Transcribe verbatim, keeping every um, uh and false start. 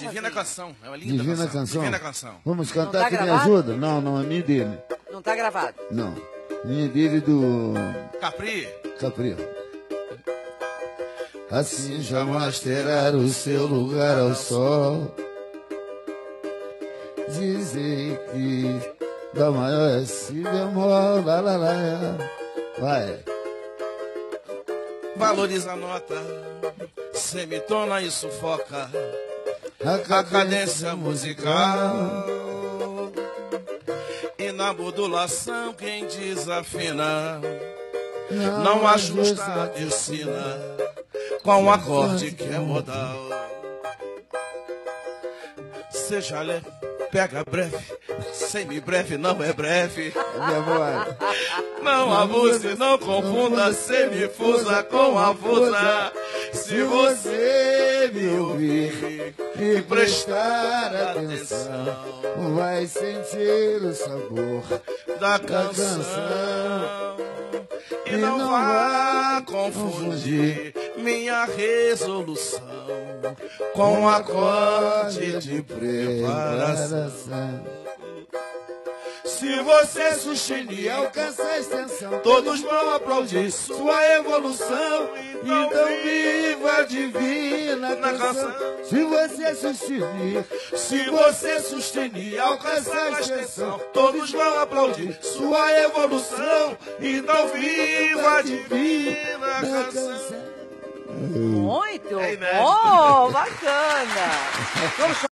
Divina Canção. É uma linda Divina canção. Canção? Divina Canção. Vamos cantar Não tá que me gravado? ajuda? Não, não, é minha dele. Não tá gravado. Não. Minha dele do Capri. Capri. Assim jamais terá o seu lugar ao sol. Dizem que dá maior é si bemol, lá, lá, lá. Vai. Valoriza a nota. Semitona e sufoca. A A cadência musical. E na modulação quem desafina não ajusta de sina com um acorde que é modal. Seja leve, pega breve, semi-breve não é breve. Meu amor. Não abuse, não confunda semifusa com afusa. Se você me ouvir E prestar atenção, vai sentir o sabor da da canção canção. e não vá confundir minha resolução com um acorde de preparação. Se você sustenir e alcançar a extensão, todos vão aplaudir sua evolução. Então viva a divina canção. Se você sustenir, Se você sustenir e alcançar a extensão, todos vão aplaudir sua evolução. Então viva a divina canção. Muito É inédito. bom, bacana. Vamos